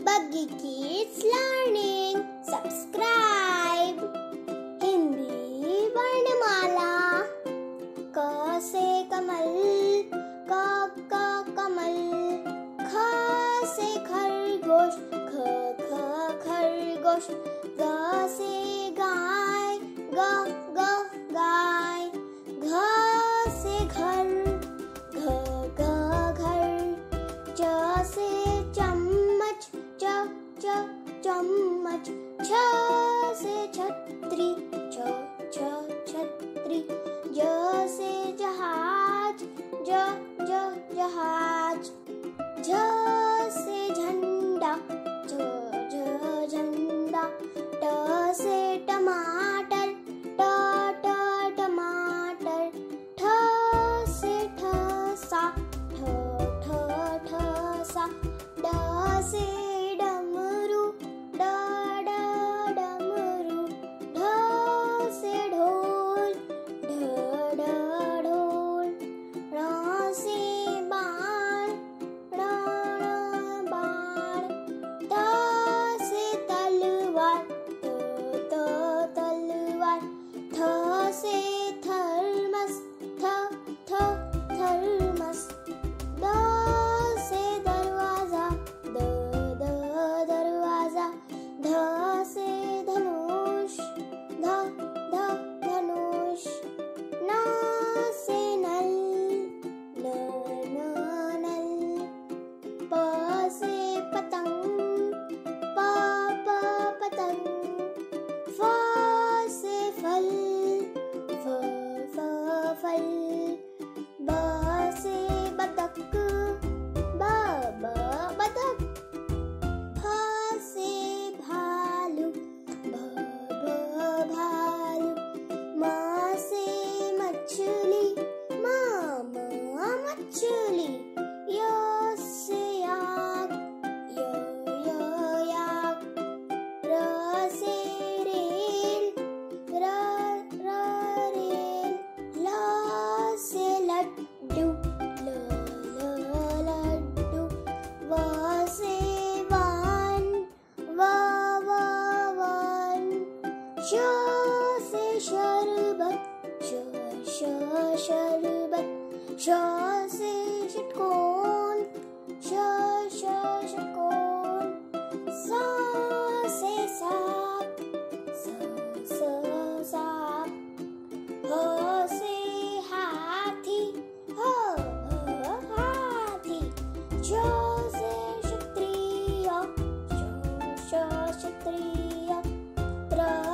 Buggy Kids Learning. Subscribe. Hindi वर्णमाला। क से कमल, क कमल। ख से खरगोश, ख खरगोश। ग से गाय, ग गाय। घ से घर, घ घर। च से चम्मच, च चम्मच। छ से छतरी, छ छतरी। ज से जहाज, ज जहाज। झ से झंडा, झ झंडा। ट से टमाटर, ट टमाटर। ठ से ठसा, ठसा। ड से डमरू, ड डमरू। ढ से ढोल, ढ ढोल। र से बाण, ण बाण। त से तलवार, त तलवार। थ से थर्मस, थ थर्मस। द से दरवाजा, द दरवाजा। ध से धनुष, ध धनुष। न से नल, न नल। प से पतंग, प पतंग। फ से फल, फ फल। ब से बतख, ब बतख। भ से भालू, भ भालू। म से मछली, म मछली। य से आग, य आग। र से रेल, र रेल। ल से लड्डू, ल लड्डू। व से वान, व वान। श से शरबत, शरबत। श से षटकोण, षटकोण। स से सांप, सांप। ह से हाथी, हाथी। च से क्षत्रिय, क्षत्रिय। त्र